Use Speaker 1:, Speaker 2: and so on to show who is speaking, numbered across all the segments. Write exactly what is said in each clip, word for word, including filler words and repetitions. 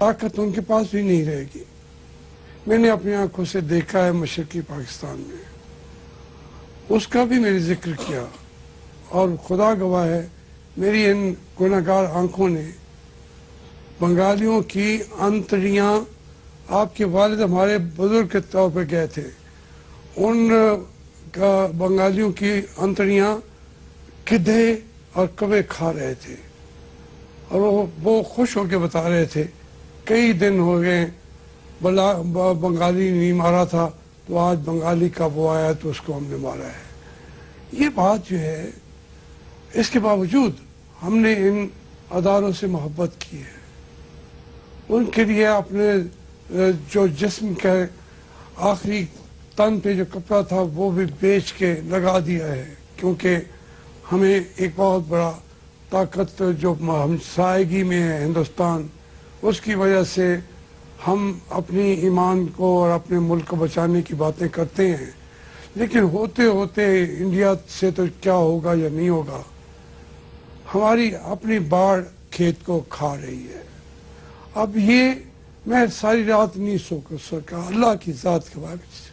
Speaker 1: طاقت ان کے پاس بھی نہیں رہے گی. میں نے اپنی آنکھوں سے دیکھا ہے مشرقی پاکستان میں، اس کا بھی میں نے ذکر کیا، اور خدا گواہ ہے میری ان گناہگار آنکھوں نے بنگالیوں کی انتڑیاں، آپ کے والد ہمارے بزرگ کے طور پہ گئے تھے، ان کا بنگالیوں کی انتڑیاں گدھے اور کوے کھا رہے تھے، اور وہ وہ خوش ہو کے بتا رہے تھے کئی دن ہو گئے بلا بنگالی نہیں مارا تھا، تو آج بنگالی کا وہ آیا تو اس کو ہم نے مارا ہے. یہ بات جو ہے، اس کے باوجود ہم نے ان اداروں سے محبت کی ہے، ان کے لیے اپنے جو جسم کے آخری تن پہ جو کپڑا تھا وہ بھی بیچ کے لگا دیا ہے، کیونکہ ہمیں ایک بہت بڑا طاقت جو ہمسائیگی میں ہے ہندوستان، اس کی وجہ سے ہم اپنی ایمان کو اور اپنے ملک کو بچانے کی باتیں کرتے ہیں، لیکن ہوتے ہوتے انڈیا سے تو کیا ہوگا یا نہیں ہوگا، ہماری اپنی باڑ کھیت کو کھا رہی ہے. اب یہ میں ساری رات نہیں سو سکا اللہ کی ذات کے بارے میں.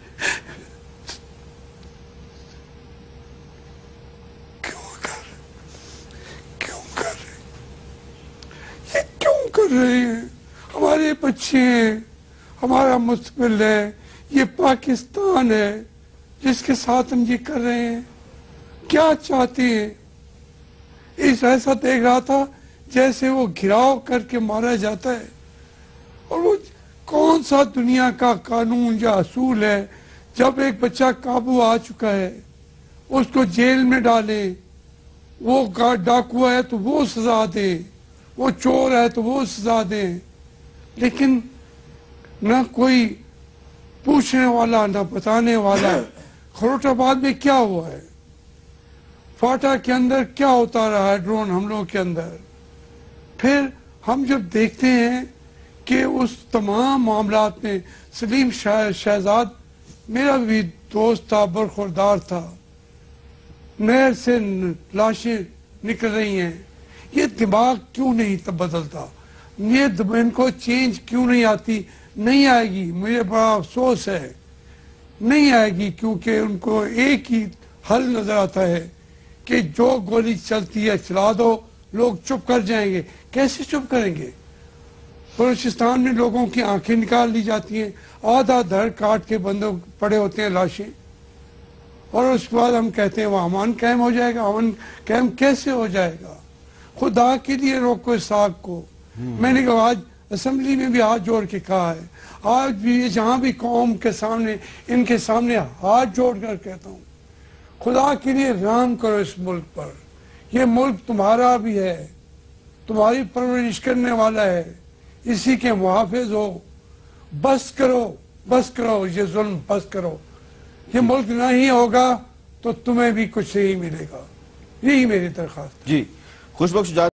Speaker 1: کر رہے ہیں ہمارے بچے ہیں، ہمارا مستقبل ہے، یہ پاکستان ہے جس کے ساتھ ہم یہ کر رہے ہیں. کیا چاہتے ہیں؟ اس ایسا دیکھ رہا تھا جیسے وہ گھراؤ کر کے مارا جاتا ہے، اور وہ کون سا دنیا کا قانون یا اصول ہے جب ایک بچہ قابو آ چکا ہے اس کو جیل میں ڈالیں، وہ ڈاکو ہے تو وہ سزا دیں، وہ چور ہے تو وہ سزا دیں، لیکن نہ کوئی پوچھنے والا نہ بتانے والا. خروٹ آباد میں کیا ہوا ہے، فاٹا کے اندر کیا ہوتا رہا ہے ڈرون حملوں کے اندر. پھر ہم جب دیکھتے ہیں کہ اس تمام معاملات میں سلیم شہزاد میرا بھی دوست تھا، برخوردار تھا، نہر سے لاشیں نکل رہی ہیں، یہ دماغ کیوں نہیں بدلتا، یہ ان کو چینج کیوں نہیں آتی؟ نہیں آئے گی، مجھے بڑا افسوس ہے، نہیں آئے گی، کیونکہ ان کو ایک ہی حل نظر آتا ہے کہ جو گولی چلتی ہے چلا دو، لوگ چپ کر جائیں گے. کیسے چپ کریں گے؟ بلوچستان میں لوگوں کی آنکھیں نکال لی جاتی ہیں، آدھا دھڑ کاٹ کے بندوں پڑے ہوتے ہیں لاشیں، اور اس کے بعد ہم کہتے ہیں وہ امن قائم ہو جائے گا. امن قائم کیسے ہو جائے گا؟ خدا کے لیے روکو اس آگ کو. میں نے کہا آج اسمبلی میں بھی ہاتھ جوڑ کے کہا ہے، آج بھی جہاں بھی قوم کے سامنے ان کے سامنے ہاتھ جوڑ کر کہتا ہوں، خدا کے لیے رحم کرو اس ملک پر. یہ ملک تمہارا بھی ہے، تمہاری پرورش کرنے والا ہے، اسی کے محافظ ہو. بس کرو، بس کرو، یہ ظلم بس کرو. یہ ملک نہیں ہوگا تو تمہیں بھی کچھ نہیں ملے گا. یہی میری درخواست.
Speaker 2: جی خوش بخش